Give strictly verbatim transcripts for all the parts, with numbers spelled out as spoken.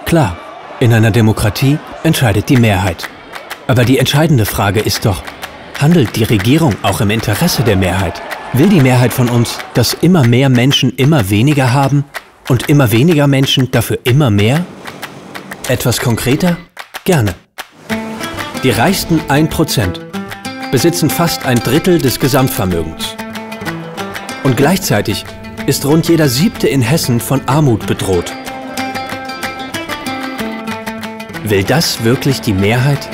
Klar, in einer Demokratie entscheidet die Mehrheit. Aber die entscheidende Frage ist doch, handelt die Regierung auch im Interesse der Mehrheit? Will die Mehrheit von uns, dass immer mehr Menschen immer weniger haben und immer weniger Menschen dafür immer mehr? Etwas konkreter? Gerne. Die reichsten ein Prozent besitzen fast ein Drittel des Gesamtvermögens. Und gleichzeitig ist rund jeder Siebte in Hessen von Armut bedroht. Will das wirklich die Mehrheit?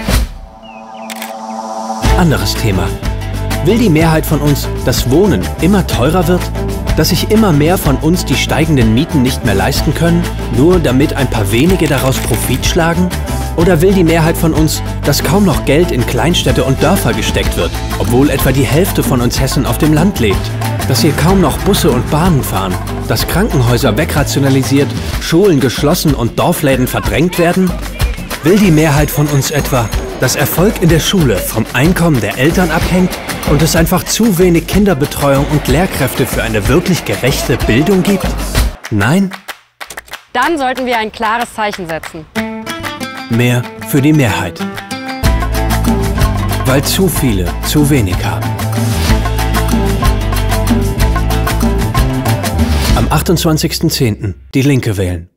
Anderes Thema. Will die Mehrheit von uns, dass Wohnen immer teurer wird? Dass sich immer mehr von uns die steigenden Mieten nicht mehr leisten können, nur damit ein paar wenige daraus Profit schlagen? Oder will die Mehrheit von uns, dass kaum noch Geld in Kleinstädte und Dörfer gesteckt wird, obwohl etwa die Hälfte von uns Hessen auf dem Land lebt? Dass hier kaum noch Busse und Bahnen fahren, dass Krankenhäuser wegrationalisiert, Schulen geschlossen und Dorfläden verdrängt werden? Will die Mehrheit von uns etwa, dass Erfolg in der Schule vom Einkommen der Eltern abhängt und es einfach zu wenig Kinderbetreuung und Lehrkräfte für eine wirklich gerechte Bildung gibt? Nein? Dann sollten wir ein klares Zeichen setzen. Mehr für die Mehrheit. Weil zu viele zu wenig haben. Am achtundzwanzigsten zehnten die Linke wählen.